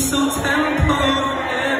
so temporary.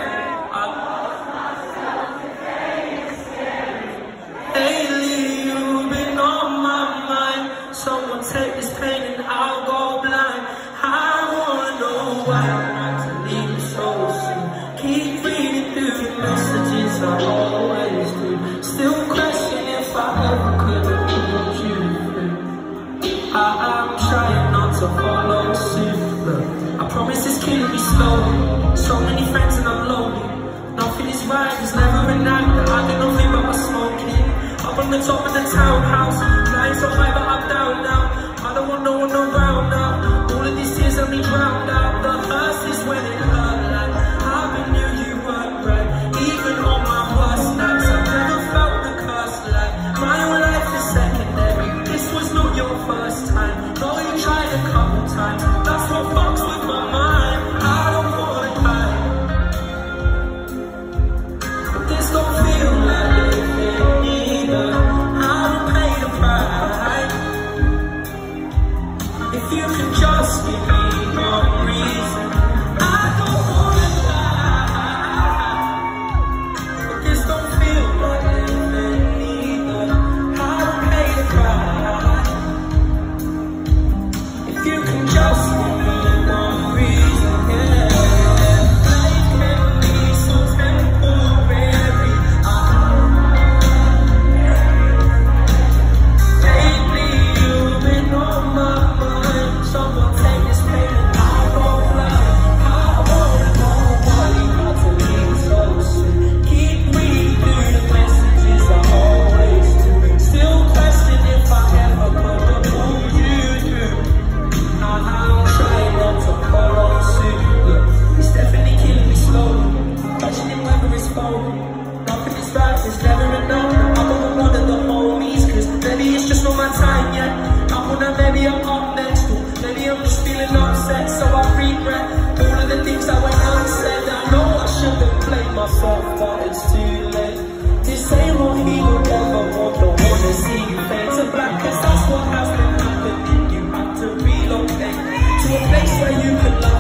Lately you've been on my mind. Someone take this pain and I'll go blind. I wanna know why I'm acting so soon. Keep reading through your messages I always do. Still question if I ever could have pulled you through. I'm trying not to follow suit. Look, I promise it's killing me slowly. So many friends and I'm lonely. Nothing is right, there's never a night that I do nothing but my smoking. Up on the top of the townhouse, flying so high but I'm down now. I don't want no one around now. All of these tears have me drowned out. The hurt is when it hurt, like I knew you weren't right. Even on my worst nights, I've never felt the curse like my own life is secondary. This was not your first time, though you tried a couple times. That's what fucks with my mind. I don't wanna die, but this don't feel like living either. I don't pay the price. If you can just give me one reason, I don't wanna die, but this don't feel like living either. I don't pay the price. If you can just give me one reason, yeah. Life can be so temporary. Lately you've been on my mind. Someone take this pain and I'll go blind. I wanna know why you got to leave so soon. Keep reading through the messages I always do. Still question if I ever could have pulled you through. I'm trying not to follow suit. Look, it's definitely killing me slowly. Questioning whether it's phony. Nothing is right, there's never enough. I'm gonna one of the homies, cause maybe it's just not my time yet. I wanna, maybe I'm up next. Maybe I'm just feeling upset, so I regret all of the things I went unsaid. I know I shouldn't blame myself, but it's too late. This ain't what he would ever want. Don't wanna see you fade to black, cause that's what has been happening. You have to relocate to a place where you can love